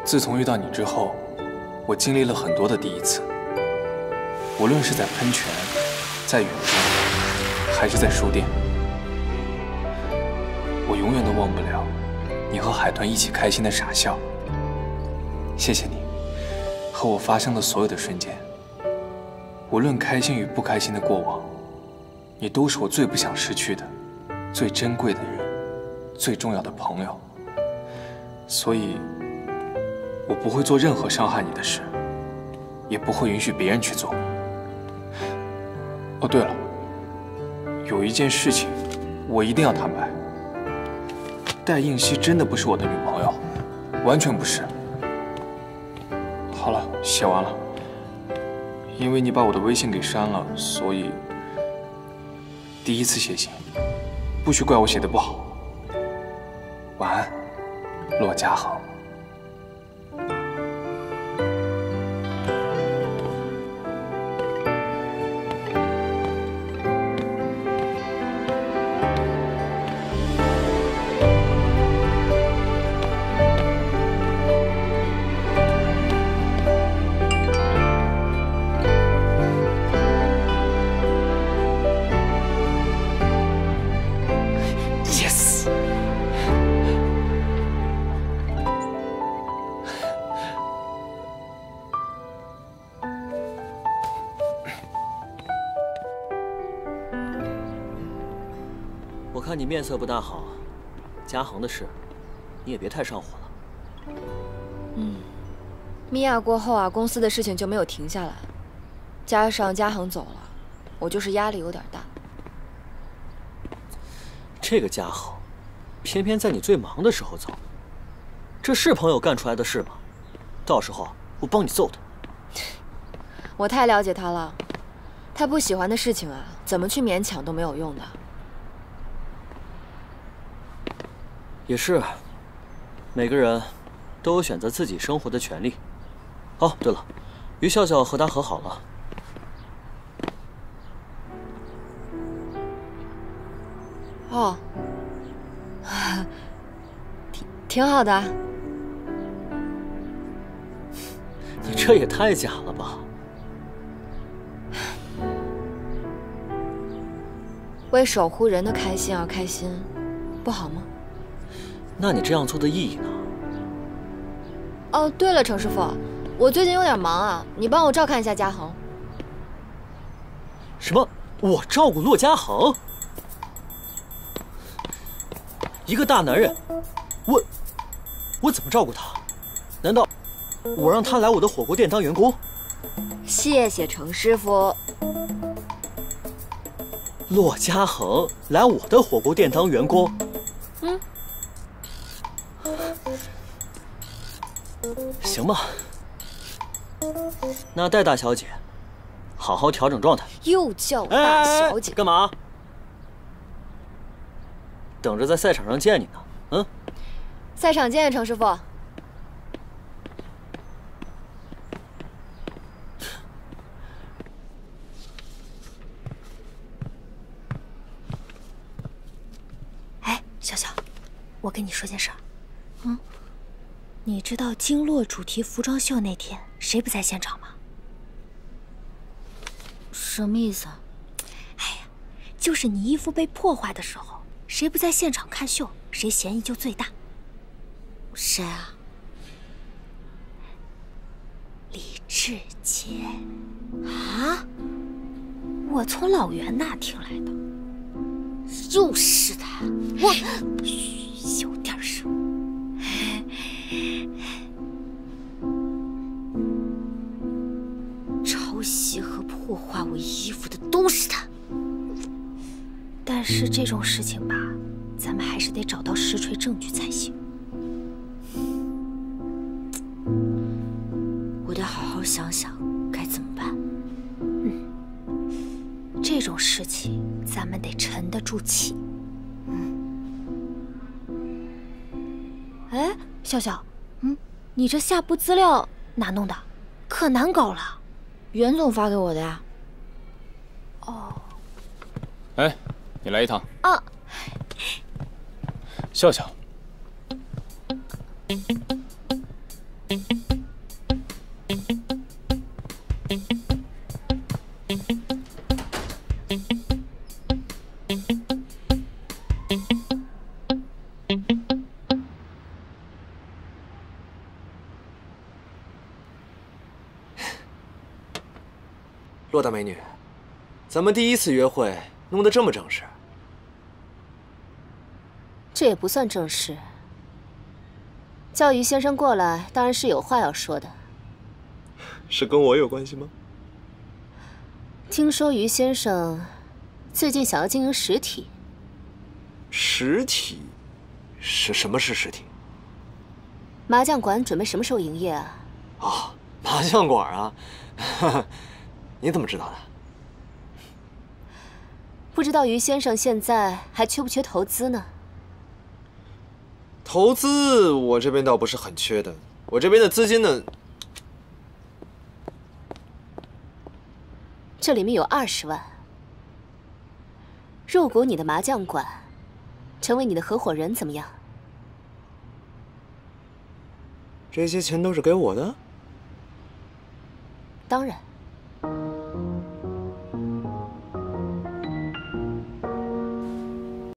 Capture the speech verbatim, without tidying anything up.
自从遇到你之后，我经历了很多的第一次，无论是在喷泉、在雨中，还是在书店，我永远都忘不了你和海豚一起开心的傻笑。谢谢你，和我发生的所有的瞬间，无论开心与不开心的过往，你都是我最不想失去的、最珍贵的人，最重要的朋友。所以，我不会做任何伤害你的事，也不会允许别人去做。哦，对了，有一件事情我一定要坦白，戴映希真的不是我的女朋友，完全不是。好了，写完了。因为你把我的微信给删了，所以第一次写信，不许怪我写的不好。晚安，骆家恒。 我看你面色不大好，嘉恒的事，你也别太上火了。 嗯，米娅过后啊，公司的事情就没有停下来，加上嘉恒走了，我就是压力有点大。 这个嘉恒，偏偏在你最忙的时候走，这是朋友干出来的事吗？到时候我帮你揍他。 我太了解他了，他不喜欢的事情啊，怎么去勉强都没有用的。 也是，每个人都有选择自己生活的权利。哦，对了，于笑笑和他和好了。 哦，挺挺好的。 你这也太假了吧！ 为守护人的开心而开心，不好吗？ 那你这样做的意义呢？ 哦，对了，程师傅，我最近有点忙啊，你帮我照看一下嘉恒。 什么？我照顾骆家恒？一个大男人，我我怎么照顾他？难道我让他来我的火锅店当员工？ 谢谢程师傅。 骆家恒来我的火锅店当员工？嗯。 行吧，那戴大小姐，好好调整状态。 又叫大小姐， 干嘛？等着在赛场上见你呢。嗯， 赛场见，程师傅。 哎，笑笑，我跟你说件事儿。嗯。 你知道经络主题服装秀那天谁不在现场吗？ 什么意思啊？ 哎呀，就是你衣服被破坏的时候，谁不在现场看秀，谁嫌疑就最大。 谁啊？ 李志杰。啊？我从老袁那听来的。 又是他！ 我，嘘，小点声。 抄袭和破坏我衣服的都是他。 但是这种事情吧，咱们还是得找到实锤证据才行。 我得好好想想该怎么办。 嗯，这种事情咱们得沉得住气。 嗯。 哎，笑笑，嗯，你这下部资料哪弄的？可难搞了。 袁总发给我的呀。 哦。 哎，你来一趟。 啊。 笑笑。 洛大美女，咱们第一次约会弄得这么正式。 这也不算正式。叫于先生过来，当然是有话要说的。 是跟我有关系吗？ 听说于先生最近想要经营实体。 实体？是什么是实体？ 麻将馆准备什么时候营业啊？ 哦，麻将馆啊。你怎么知道的？ 不知道于先生现在还缺不缺投资呢？ 投资我这边倒不是很缺的，我这边的资金呢， 这里面有二十万，入股你的麻将馆，成为你的合伙人，怎么样？ 这些钱都是给我的？ 当然。